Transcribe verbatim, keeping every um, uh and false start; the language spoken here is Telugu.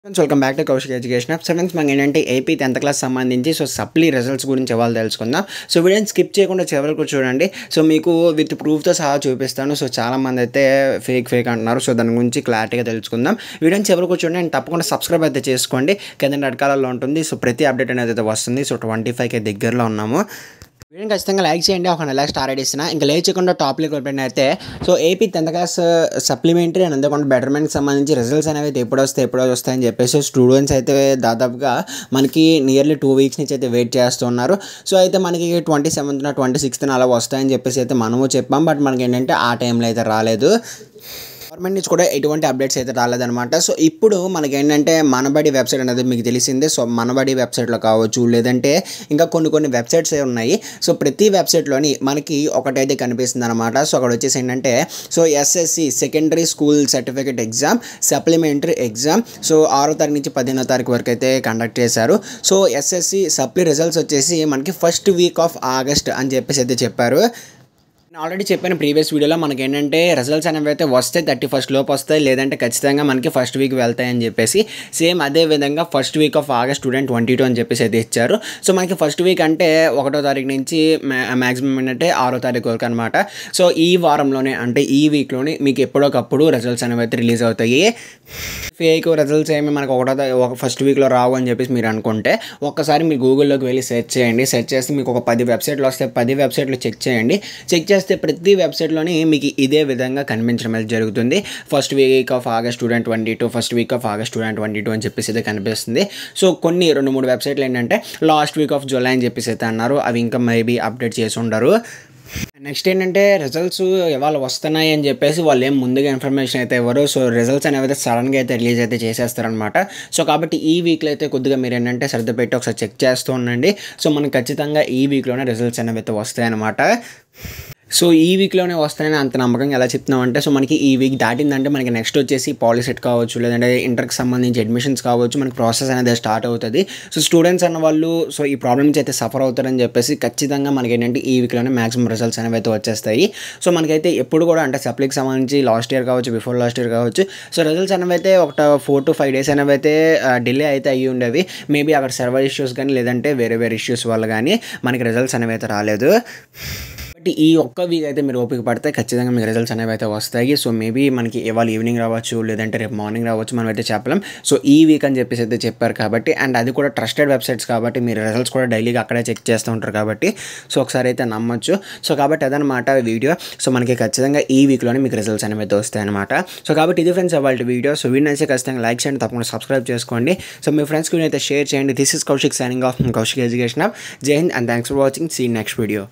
Friends welcome back to Kaushik education app. So friends మనకి ఏంటంటే ఏపీ టెన్త్ క్లాస్ సంబంధించి సో సప్లీ రిజల్ట్స్ గురించి ఇవాళ తెలుసుకుందాం. సో వీడియోని స్కిప్ చేయకుండా చివరికి చూడండి. సో మీకు విత్ ప్రూఫ్తో సహా చూపిస్తాను. సో చాలామంది అయితే ఫేక్ ఫేక్ అంటున్నారు. సో దాని గురించి క్లారిటీగా తెలుసుకుందాం. వీడియోని చివరికి చూడండి అండ్ తప్పకుండా సబ్స్క్రైబ్ అయితే చేసుకోండి. కింద రెడ్ కలర్లో ఉంటుంది. సో ప్రతి అప్డేట్ అనేది అయితే వస్తుంది. సో ట్వంటీ ఫైవ్కి దగ్గరలో ఉన్నాము. వీడియోని ఖచ్చితంగా లైక్ చేయండి. ఒక నెల స్టార్ట్ ఇస్తున్నా ఇంకా లేచకుండా టాప్లోకి వెళ్ళిపోయిన అయితే so AP tenth class supplementary and అందుకుండా బెటర్మెంట్కి సంబంధించి రిజల్ట్స్ అనేవి అయితే ఎప్పుడు వస్తాయి ఎప్పుడో వస్తాయని చెప్పేసి స్టూడెంట్స్ అయితే దాదాపుగా మనకి నియర్లీ టూ వీక్స్ నుంచి అయితే వెయిట్ చేస్తున్నారు. సో అయితే మనకి ట్వంటీ సెవెంత్న ట్వంటీ సిక్స్త్న అలా వస్తాయని చెప్పేసి అయితే మనము చెప్పాం. బట్ మనకి ఏంటంటే ఆ టైంలో అయితే రాలేదు. గవర్నమెంట్ నుంచి కూడా ఎటువంటి అప్డేట్స్ అయితే రాలేదన్నమాట. సో ఇప్పుడు మనకి ఏంటంటే మనబడి వెబ్సైట్ అనేది మీకు తెలిసిందే. సో మనబడి వెబ్సైట్లో కావచ్చు లేదంటే ఇంకా కొన్ని కొన్ని వెబ్సైట్స్ ఉన్నాయి. సో ప్రతి వెబ్సైట్లోని మనకి ఒకటైతే కనిపిస్తుంది అనమాట. సో అక్కడ వచ్చేసి ఏంటంటే so SSC secondary school certificate exam supplementary exam so ఆరో తారీఖు నుంచి పదిహేనో తారీఖు వరకు అయితే కండక్ట్ చేశారు. సో ఎస్ఎస్సి సప్లీ రిజల్ట్స్ వచ్చేసి మనకి ఫస్ట్ వీక్ ఆఫ్ ఆగస్ట్ అని చెప్పేసి అయితే చెప్పారు. నేను ఆల్రెడీ చెప్పిన ప్రీవియస్ వీడియోలో మనకి ఏంటంటే రిజల్ట్స్ అనేవి అయితే వస్తాయి థర్టీ ఫస్ట్ లోపు వస్తాయి లేదంటే ఖచ్చితంగా మనకి ఫస్ట్ వీక్ వెళ్తాయని చెప్పేసి సేమ్ అదే విధంగా first week of August two thousand twenty two అని చెప్పేసి అయితే ఇచ్చారు. సో మనకి ఫస్ట్ వీక్ అంటే ఒకటో తారీఖు నుంచి మ్యాక్సిమం ఏంటంటే ఆరో తారీఖు వరకు అనమాట. సో ఈ వారంలోనే అంటే ఈ వీక్లోనే మీకు ఎప్పుడోకప్పుడు రిజల్ట్స్ అనేవి అయితే రిలీజ్ అవుతాయి. ఫేక్ రిజల్ట్స్ ఏమి మనకు ఒకటో ఒక ఫస్ట్ వీక్లో రావు అని చెప్పేసి మీరు అనుకుంటే ఒక్కసారి మీరు గూగుల్లోకి వెళ్ళి సెర్చ్ చేయండి. సెర్చ్ చేస్తే మీకు ఒక పది వెబ్సైట్లు వస్తాయి. పది వెబ్సైట్లు చెక్ చేయండి. చెక్ చేస్తే ప్రతి వెబ్సైట్లోని మీకు ఇదే విధంగా కనిపించడం అయితే జరుగుతుంది. First week of August two thousand twenty two first week of August two thousand twenty two అని చెప్పేసి అయితే కనిపిస్తుంది. సో కొన్ని రెండు మూడు వెబ్సైట్లు ఏంటంటే లాస్ట్ వీక్ ఆఫ్ జూలై అని చెప్పేసి అయితే అన్నారు. అవి ఇంకా మేబీ అప్డేట్ చేసి ఉండరు. నెక్స్ట్ ఏంటంటే రిజల్ట్స్ ఇవాళ వస్తున్నాయి అని చెప్పేసి వాళ్ళు ఏం ముందుగా ఇన్ఫర్మేషన్ అయితే ఇవ్వరు. సో రిజల్ట్స్ అనేవి అయితే సడన్గా అయితే రిలీజ్ అయితే చేసేస్తారనమాట. సో కాబట్టి ఈ వీక్లో అయితే కొద్దిగా మీరు ఏంటంటే శ్రద్ధ పెట్టి ఒకసారి చెక్ చేస్తూ ఉండండి. సో మనకు ఖచ్చితంగా ఈ వీక్లోనే రిజల్ట్స్ అనేవి అయితే వస్తాయన్నమాట. సో ఈ వీక్లోనే వస్తాయని అంత నమ్మకంగా ఎలా చెప్తున్నామంటే సో మనకి ఈ వీక్ దాటిందంటే మనకి నెక్స్ట్ వచ్చేసి పాలిసెట్ కావచ్చు లేదంటే ఇంటర్కి సంబంధించి అడ్మిషన్స్ కావచ్చు మనకి ప్రాసెస్ అనేది స్టార్ట్ అవుతుంది. సో స్టూడెంట్స్ అన్న వాళ్ళు సో ఈ ప్రాబ్లమ్ నుంచి అయితే సఫర్ అవుతారని చెప్పేసి ఖచ్చితంగా మనకి ఏంటంటే ఈ వీక్లోనే మ్యాక్సిమం రిజల్ట్స్ అనేవి అయితే వచ్చేస్తాయి. సో మనకైతే ఎప్పుడు కూడా అంటే సప్లీకి సంబంధించి లాస్ట్ ఇయర్ కావచ్చు బిఫోర్ లాస్ట్ ఇయర్ కావచ్చు సో రిజల్ట్స్ అనేవి అయితే ఒక ఫోర్ టు ఫైవ్ డేస్ అనేవి అయితే డిలే అయితే అయ్యి ఉండేవి. మేబీ అక్కడ సర్వర్ ఇష్యూస్ కానీ లేదంటే వేరే వేరే ఇష్యూస్ వల్ల కానీ మనకి రిజల్ట్స్ అనేవి అయితే రాలేదు. ఈ ఒక్క వీక్ అయితే మీరు ఓపిక పడితే ఖచ్చితంగా మీకు రిజల్ట్స్ అనేవి అయితే వస్తాయి. సో మేబీ మనకి ఇవాళ ఈవినింగ్ రావచ్చు లేదంటే రేపు మార్నింగ్ రావచ్చు మనం అయితే చెప్పలేం. సో ఈ వీక్ అని చెప్పేసి అయితే చెప్పారు కాబట్టి అండ్ అది కూడా ట్రస్టెడ్ వెబ్సైట్స్ కాబట్టి మీరు రిజల్ట్స్ కూడా డైలీగా అక్కడే చెక్ చేస్తూ ఉంటారు కాబట్టి సో ఒకసారి అయితే నమ్మొచ్చు. సో కాబట్టి అదనమాట వీడియో. సో మనకి ఖచ్చితంగా ఈ వీక్లోనే మీకు రిజల్ట్స్ అనేవి అయితే వస్తాయి అనమాట. సో కాబట్టి ఇది ఫ్రెండ్స్ వాళ్ళ వీడియో. సో వీడియో అయితే ఖచ్చితంగా లైక్ చేయండి తప్పకుండా సబ్స్క్రైబ్ చేసుకోండి. సో మీ ఫ్రెండ్స్కి అయితే షేర్ చేయండి. This is Kaushik signing off Kaushik education app. జై హింద్ and thanks for watching. See next video.